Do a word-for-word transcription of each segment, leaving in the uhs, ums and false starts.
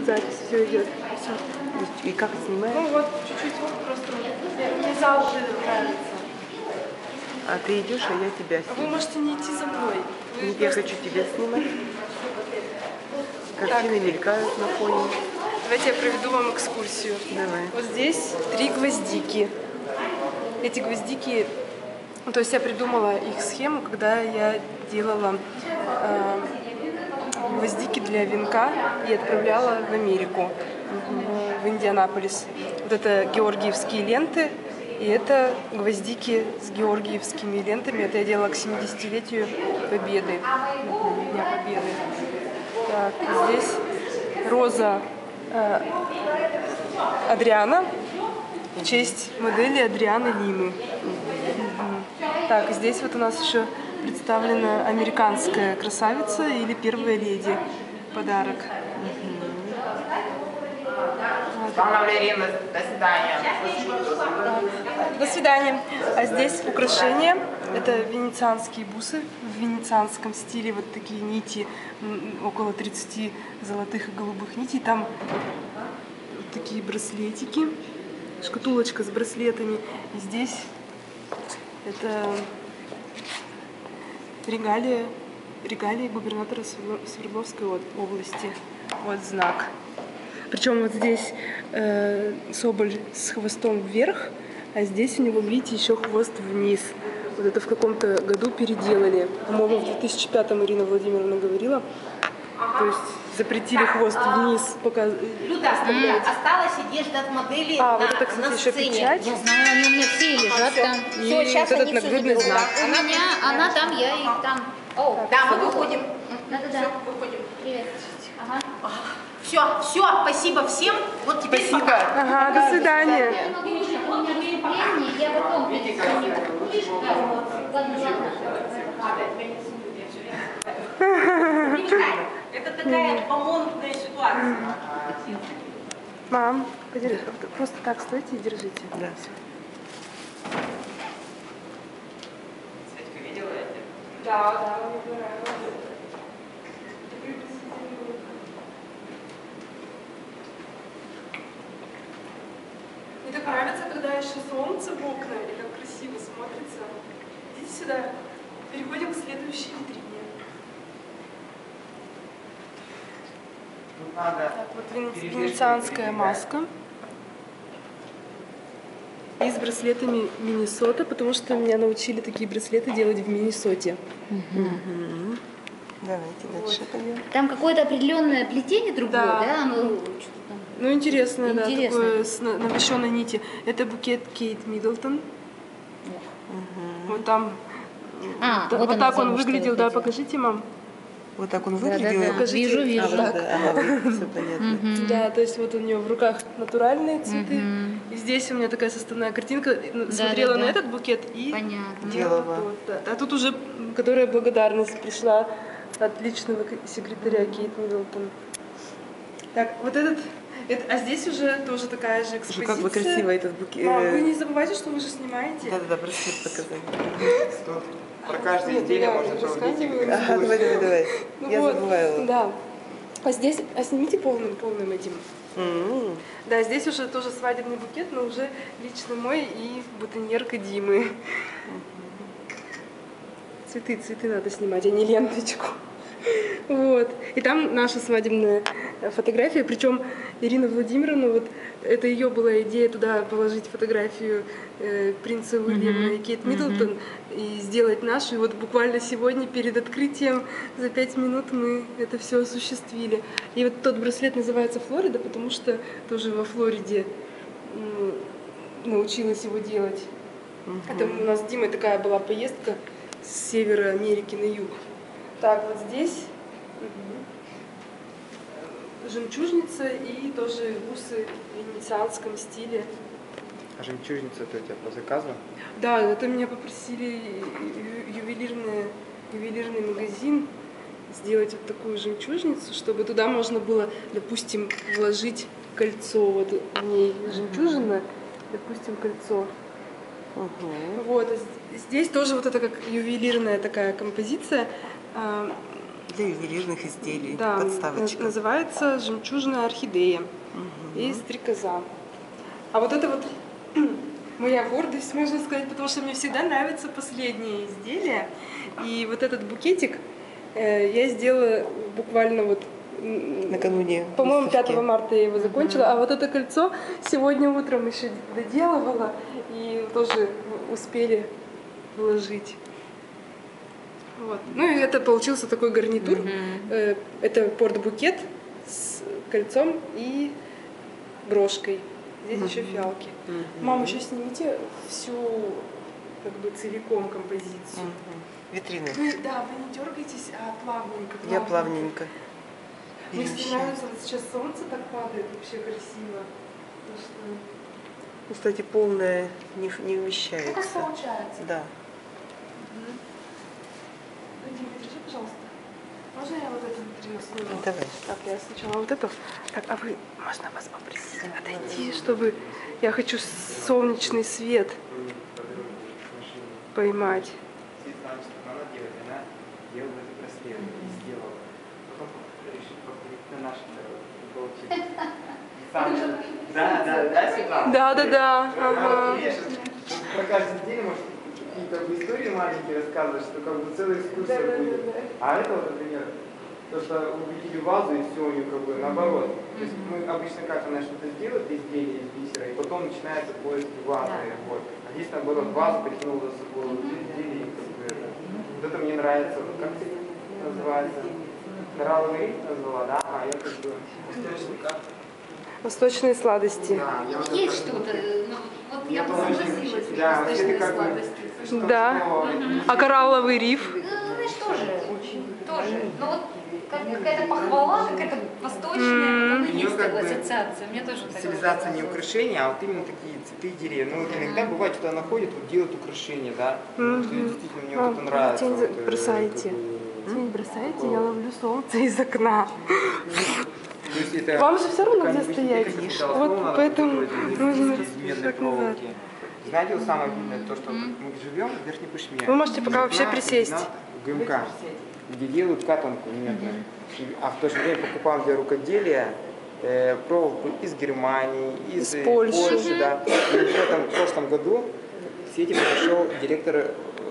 запись, все идет. Все. И как снимаешь? Ну вот, чуть-чуть просто. Мне зал уже нравится. А ты идешь, а я тебя снимаю. Вы можете не идти за мной. Вы Нет, я просто... хочу тебя снимать. Картины так мелькают на фоне. Давайте я проведу вам экскурсию. Давай. Вот здесь три гвоздики. Эти гвоздики, то есть я придумала их схему, когда я делала э, гвоздики для венка и отправляла в Америку, в, в Индианаполис. Вот это георгиевские ленты, и это гвоздики с георгиевскими лентами. Это я делала к семидесятилетию Победы, Дня Победы. Так, здесь роза э, Адриана в честь модели Адрианы Лимы. Так, здесь вот у нас еще представлена американская красавица или первая леди. Подарок. До свидания. До свидания. А здесь украшения. Это венецианские бусы в венецианском стиле. Вот такие нити, около тридцати золотых и голубых нитей. Там вот такие браслетики. Шкатулочка с браслетами. И здесь это регалия, регалия губернатора Свердловской области. Вот знак. Причем вот здесь э, соболь с хвостом вверх, а здесь у него, видите, еще хвост вниз. Вот это в каком-то году переделали. По-моему, в две тысячи пятом Ирина Владимировна говорила. То есть запретили хвост вниз пока. Люда, осталось одежда от модели а, на, вот это, кстати, на еще сцене. печать. Я знаю, они у меня все лежат а, там. И все, сейчас вот они этот все нагрудный заберут. знак. У меня, она там, я и там. О, Да, мы выходим. да-да-да. Все, выходим. Привет. Ага. Все, все, спасибо всем. Вот теперь Спасибо. пока. Ага, до свидания. Я могу еще, у меня выступление, я потом перезвоню. Да, ладно, ладно. Это такая помолвная ситуация. Мам, подержи, просто так стойте и держите. Да. Светка, видела это? Да, да, мне понравилось. Мне так нравится, когда еще солнце в окна, и так красиво смотрится. Идите сюда. Переходим к следующей витрине. Так, вот вен- венецианская маска. И с браслетами Миннесота, потому что меня научили такие браслеты делать в Миннесоте. Угу. Давайте дальше пойдем. Там какое-то определенное плетение другое, Да. да? Оно что-то там. Ну, интересно, да, Интересно. такое с на- навощенной нити. Это букет Кейт Миддлтон. Угу. Вот там. А, Т- вот вот она так он замуж выглядел, да, выходила. покажите, мам. Вот так он Да, да, выглядел? да. Покажите. Вижу, А, вижу. вот это, ага, вот, все понятно. Мгм. Да, то есть вот у нее в руках натуральные цветы. Мгм. И здесь у меня такая составная картинка. Ну, Да, смотрела да, на да. этот букет и Понятно. Делала. вот, да. А тут уже, м, которая благодарность пришла от личного к- секретаря Кейт Миддлтон. Так, вот этот, это- а здесь уже тоже такая же Слушай, экспозиция. как бы красиво этот букет. Мам, вы не забывайте, что вы же снимаете. Да-да-да, браслет показать. Про каждое Нет, изделие я можно проводить рассказываю. Ага, давай, давай, давай. Ну Я вот, забываю. Да. А здесь, а снимите полным, полным этим. М-м. Да, здесь уже тоже свадебный букет, но уже лично мой и бутоньерка Димы. Цветы, цветы надо снимать, а не ленточку. Вот. И там наша свадебная фотография, причем Ирина Владимировна, вот это ее была идея туда положить фотографию э, принца Уильяма и Кейт Миддлтон и сделать нашу. И вот буквально сегодня перед открытием за пять минут мы это все осуществили. И вот тот браслет называется Флорида, потому что тоже во Флориде м, научилась его делать. Это у нас с Димой такая была поездка с севера Америки на юг. Так, вот здесь мгм, жемчужница и тоже бусы в венецианском стиле. А жемчужница это у тебя по заказу? Да, это меня попросили ю- ювелирный, ювелирный магазин сделать вот такую жемчужницу, чтобы туда можно было, допустим, вложить кольцо. Вот в ней жемчужина, допустим, кольцо. Угу. Вот, а з- здесь тоже вот это как ювелирная такая композиция. А, для ювелирных изделий, Да, подставочка. наз- называется «Жемчужная орхидея» и «Стрекоза». А вот это вот моя гордость, можно сказать, потому что мне всегда нравятся последние изделия. И вот этот букетик э, я сделала буквально вот, м, Накануне по-моему, выставки. пятого марта я его закончила, а вот это кольцо сегодня утром еще доделывала и тоже успели вложить. Вот. Ну и это получился такой гарнитур. Э, Это порт-букет с кольцом и брошкой. Здесь еще фиалки. Мама, еще снимите всю как бы целиком композицию. Мгм. Витрины. Вы, да, вы не дергайтесь, а плавненько. Я плавненько. Мне перемещаю. кстати, нравится, вот сейчас солнце так падает, вообще красиво. Потому что- Ну, кстати, полная не, в- не Ну, как вмещается. получается? Да. Дим, держи, пожалуйста. Можно я вот эту витрину сниму? Давай. Так, я сначала вот эту. Так, а вы, можно вас попросить отойти, чтобы... Я хочу солнечный свет поймать. Светлана, что она делает, она делала это браслет и сделала. Потом решила повторить на нашем получилось. Сам- Да, да, да, Светлана? Да, да, да. Ага. Ага. Видишь, про каждый день может какие-то как бы истории маленькие рассказывать, что как бы целая экскурсия Да, да, будет. да, да. А это вот, например, то, что увидели вазу и все у нее как бы наоборот. То есть мы обычно как она что-то сделает изделие из бисера, и потом начинается поиск вазы. Вот. А здесь наоборот вазу притянула за собой вот изделие, и как бы это. Вот это мне нравится. Вот как это называется? Коралловый риф назвала, да? А я как бы восточный как? Восточные сладости. Да, я вот Есть это- что-то, ну, вот Я я бы тоже согласилась, очень- да, восточные это как бы- сладости. Да. А коралловый риф? Ну, знаешь, тоже, тоже. Ну вот как- какая-то похвала, какая-то восточная, вот У она неё есть как такая бы ассоциация. Мне тоже так Стилизация не украшения, а вот именно такие цветы и деревья. Ну вот иногда бывает, что она ходит, вот делает украшения, да. Вот, и действительно мне вот это нравится. Тень вот, э, бросаете. как бы, Тень бросаете, я ловлю солнце из окна. то есть это Вам же все равно такая где небольшая стоять. техника, да, Вот условно, поэтому такой нужно из медной шаг назад. проволоки. Знаете, вот самое видное, то, что мы живем в Верхней Пышме. Вы можете пока вообще Весна, присесть. весна в ГМК, где делают катанку медную. И- А в то же время покупал для рукоделия э, проволоку из Германии, из, Из э, Польши. да. И в этом в прошлом году с этим пришел директор э,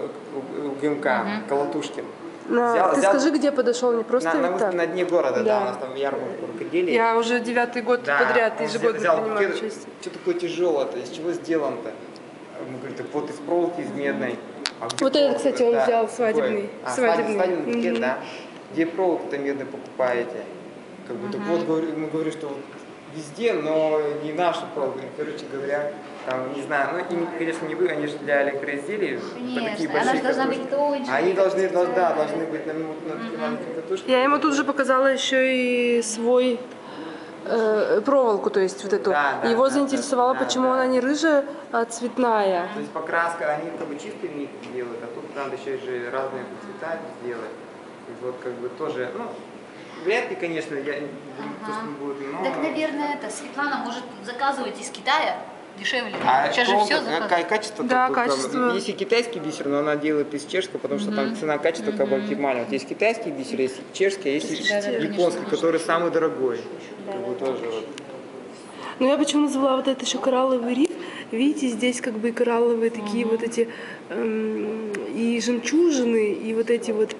в ГМК Колотушкин. На- Взял- Ты взял- скажи, где подошел, не просто на, на, вот выст- так. на дне города, да. Да. у нас там ярмарка рукоделия. Я уже девятый год Да, подряд он ежегодно взял принимаю букет, участие. что такое тяжелое-то, из чего сделано-то? Он говорит, так вот из проволоки, из медной. А где Вот этот, проволока? кстати, он Да, взял такой. свадебный, А, свадебный. свадебный букет, Мгм. да. Где проволоку-то медную покупаете? Как бы, так вот, говорю, мы говорим, что вот везде, но не наша проволока. Короче говоря, там, не знаю, ну, им, конечно, не вы, они же для электроизделий. Конечно, такие она же большие должна катушки. быть тоньше, Они должны, специально. да, должны быть на, на такие маленькие катушки. Я ему тут же показала еще и свой э, проволоку, то есть вот эту. Да, да, Его да, заинтересовало, да, да, почему да. она не рыжая, а цветная. То есть покраска, они как бы чистые нитки делают, а тут надо еще же разные цвета сделать. И вот как бы тоже, ну, вряд ли, конечно, я не говорю, то, что не будет, но... Так, наверное, это Светлана может заказывать из Китая дешевле. А Сейчас же проволока, все какое заказывают. качество? Да, как бы, качество. Если китайский бисер, но она делает из чешского, потому что там цена-качество как бы оптимальная. Вот есть китайский бисер, есть чешский, а есть Да, да, японский, конечно. который самый дорогой. Как бы тоже вот. Но я почему назвала вот это еще коралловый риф. Видите, здесь как бы и коралловые такие вот эти эм, и жемчужины, и вот эти вот.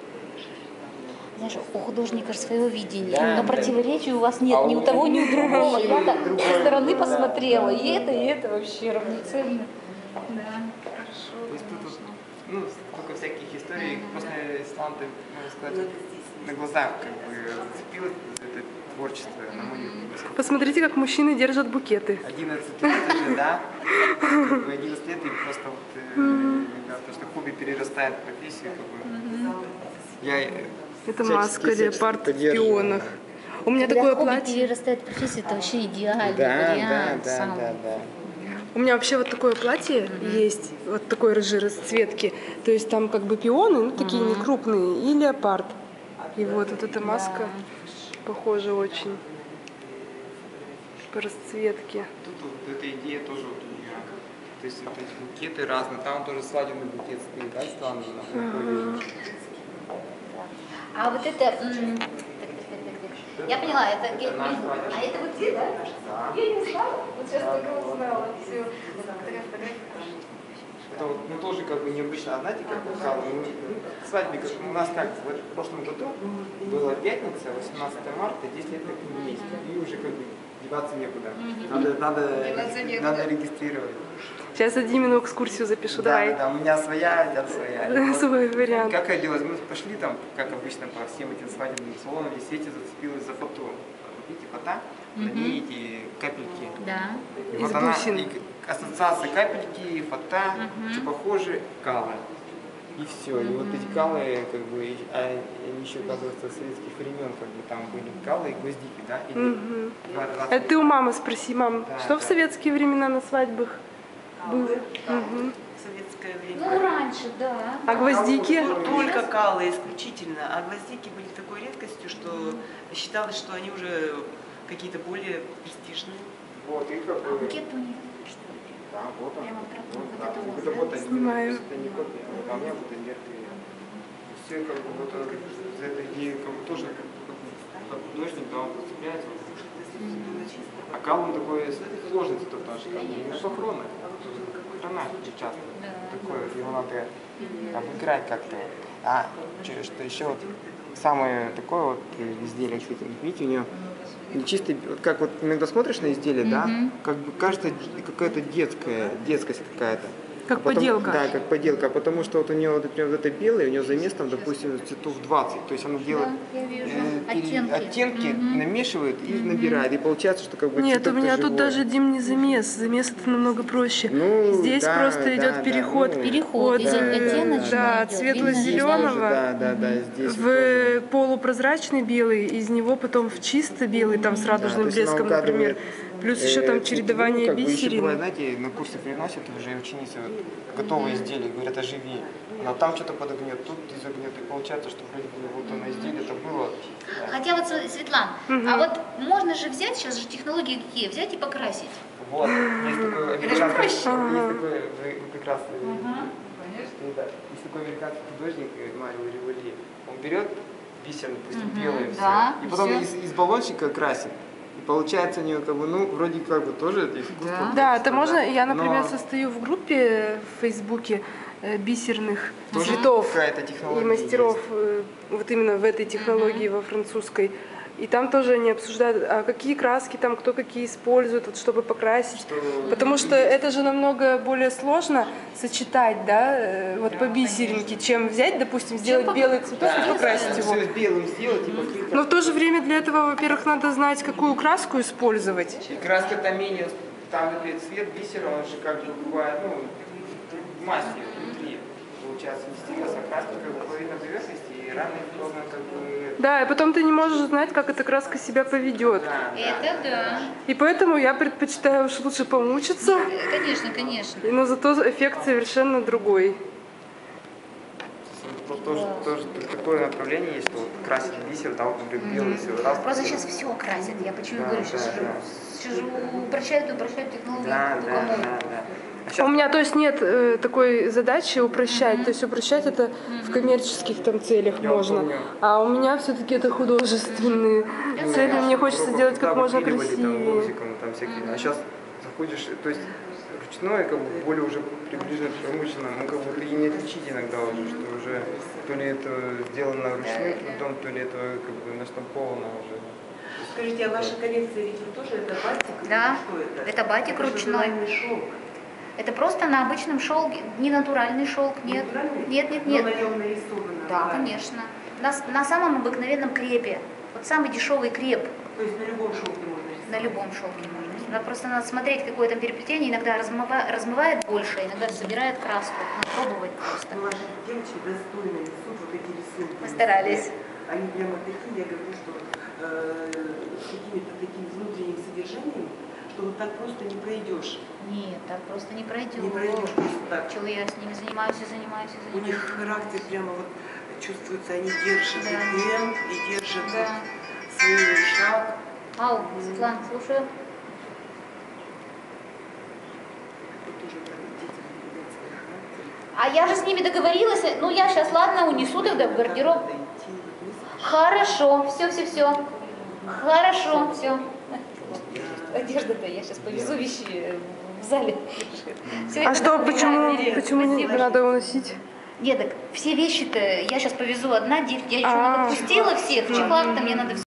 Знаешь, у художника же свое видение, Да, но да. противоречий у вас нет А ни у у того, ни у другого. мужчины Я так другое, со стороны да. посмотрела, и это, и это вообще равноценно. Да, хорошо. То есть тут, вот, ну, столько всяких историй, после Исланды, можно сказать, на глазах как бы зацепилось это творчество, на мою взгляд. Посмотрите, как мужчины держат букеты. одиннадцать лет уже, да? Как бы одиннадцать лет и просто вот, э, да, то, что хобби перерастает в профессию, как бы. Я э, Это всячески- маска всячески леопард в поддерживаю. пионах. У меня Когда такое хобби платье. перерастает в профессию, это вообще идеальный Да, да, вариант. да, самый. да, да. У меня вообще вот такое платье есть, вот такой рыжей расцветки. То есть там как бы пионы, ну такие не крупные, и леопард. И вот, вот эта маска похожа очень по расцветке. Тут вот эта идея тоже вот у меня. То есть вот эти букеты разные, там тоже свадебный букет стоит, да, Светлана, на входе. А вот это... м, так, так, так, так, так. Я поняла, это гель. А это вот где, да? Я не знала. Вот сейчас только узнала. Все. Это вот, ну, тоже как бы необычно. А знаете, как вот кала? Ну, свадьбе, как у нас как в прошлом году была пятница, восемнадцатое марта, десять лет как вместе. И уже как бы деваться некуда. Надо, надо, Деваться некуда. надо регистрировать. Сейчас за Димину экскурсию запишу, Да, давай. да, у меня своя, у тебя своя. И вот Свой вариант. Как оделась? Мы пошли там, как обычно, по всем этим свадебным салонам, и Свете зацепилась за фото. Видите, фото? На ней эти капельки. Да. И Из вот она, бусин. и ассоциация капельки, фото, что похоже, кала. И все. И вот эти калы, как бы, и- а они еще, оказывается, с советских времен, как бы там были калы и гвоздики, да? Или Мгм. два- два- Это ты у мамы спроси, мам, Да, что в да. советские времена на свадьбах было? Мгм. В советское время. Ну, раньше, да. А гвоздики? Тут только калы исключительно, а гвоздики были такой редкостью, что считалось, что они уже какие-то более престижные. Вот, и как А бы... букет у них, что ли? Да, вот он. Прямо про- Вот, вот да. это вот, Это да? вот они, Снимаю. это не копия, а у меня вот они яркие. Все как бы вот э, за этой идеей как бы тоже как, как, как художник, да, он зацепляется. А кал он такой сложный цветок, потому что как бы не похоронный. Храна часто. Такое, его надо обыграть как-то. А через что еще вот самое такое вот изделие, кстати, видите, у нее не чисто, вот как вот иногда смотришь на изделие, да, как бы кажется какая-то детская, детскость какая-то. Как А потом- поделка. Да, как поделка, потому что вот у нее вот, например, вот это белое, у нее замес там, допустим, цветов двадцать, то есть она делает Да, я вижу. э, пере- Оттенки. оттенки, Мгм. намешивает и набирает, и получается, что как бы Нет, у цветок-то меня тут живой. даже, Дим, не замес. Замес это намного проще. Ну, Здесь да, просто да, идет да, переход, ну, Переход от из э, оттеночного да, идет, Здесь светло-зеленого тоже, да, да, да, здесь в вот тоже. полупрозрачный белый, из него потом в чисто белый, там с Да, радужным то есть она блеском, угадывает, например. Плюс э, еще там цветовую, чередование как бы, еще бисерин. бывает, знаете, на курсы приносят уже ученицы вот готовые изделия, говорят, оживи. Она там что-то подогнет, тут изогнет, и получается, что вроде бы вот оно изделие это было. Хотя вот, Св- Светлана, а вот можно же взять, сейчас же технологии какие, взять и покрасить. Вот, есть такой американский, проще. есть такой, вы, вы прекрасно видите, да, есть такой американский художник э, Марио Риволи, он берет бисер, допустим, белый все, да, и потом всё. из, из баллончика красит. И получается у нее как бы, ну, вроде как бы тоже это искусство. Да, это можно. Я, Но например, состою в группе в Фейсбуке э, бисерных тоже цветов какая-то и технология мастеров э, вот именно в этой технологии во французской. И там тоже они обсуждают, а какие краски там, кто какие использует, вот, чтобы покрасить. Что... Потому что это же намного более сложно сочетать, да, э, вот по бисеринке, чем взять, допустим, сделать белый цветок и покрасить его. Все с белым сделать и покрыть. Но в то же время для этого, во-первых, надо знать, какую краску использовать. И краска там менее, там например, цвет бисера, он же как бы бывает, ну, в массе внутри. Получается, не стилос, а краска как бы половина поверхности, и рано или поздно как бы... Да, и потом ты не можешь знать, как эта краска себя поведет. Да, да. Это да. И поэтому я предпочитаю уж лучше помучиться, Э, Конечно, конечно. но зато эффект совершенно другой. Тут тоже, тоже такое направление есть, что вот красить бисер, да, вот, например, белый все раз. Просто сейчас все красят. Я почему Да, говорю, да, сейчас да. сижу, упрощают, упрощают технологии. Да, кто да, кому. да, да. А У щас- меня, то есть, нет э, такой задачи упрощать. То есть упрощать это в коммерческих там целях Я можно. помню. А у меня все-таки это художественные цели. Мне хочется Коробок сделать туда как можно выпиливали, там, красивее. лобзиком, там всякие. А сейчас заходишь, то есть ручное как бы более уже приближено к промышленному, ну как бы и не отличить иногда уже, что уже то ли это сделано ручным трудом, то ли это как бы наштамповано уже. Скажите, а ваша коллекция ведь вот тоже это батик? Да, Что это? это батик Это же ручной. натуральный шелк. Это просто на обычном шелке, не натуральный шелк, нет. Натуральный? Нет, нет, Но нет. на нем нарисовано. Да, конечно. На, с- на самом обыкновенном крепе. Вот самый дешевый креп То есть на любом шелке можно рисовать? на любом шелке можно. Надо просто надо смотреть, какое там переплетение. Иногда размыва- размывает больше, иногда собирает краску. Надо пробовать просто. Ну, ваши девочки достойно несут вот эти рисунки. Постарались. Они прямо такие, я говорю, что э, с какими-то таким внутренним содержанием, что вот так просто не пройдешь. Нет, так просто не пройдет. Не пройдешь просто так. Чего я с ними занимаюсь и занимаюсь и У них занимаюсь. характер прямо вот чувствуется, они держат Да. и темп, и держат Да. вот свой шаг. Ау, Светлана, слушаю. Вот тоже надо детям передать свой характер. А я же с ними договорилась. Ну, я сейчас, ладно, унесу тогда в гардероб. Надо идти вот не Хорошо, все, все, все. Хорошо, все. Одежда-то я сейчас повезу вещи в зале. Всё, А это что, так почему, убираю. почему не Спасибо. надо уносить? Нет, так все вещи-то я сейчас повезу одна, девять, я еще А. не отпустила всех, в чехлах-то мне надо